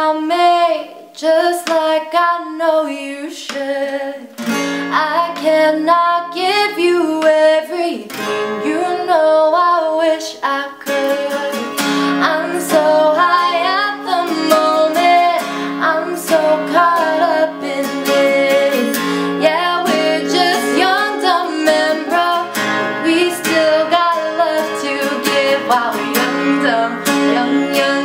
about me just like I know you should. I cannot give you everything, you know I wish I could. I'm so high at the moment, I'm so caught up in this. Yeah, we're just young, dumb and broke, but we still got love to give while we're young, dumb, young, young.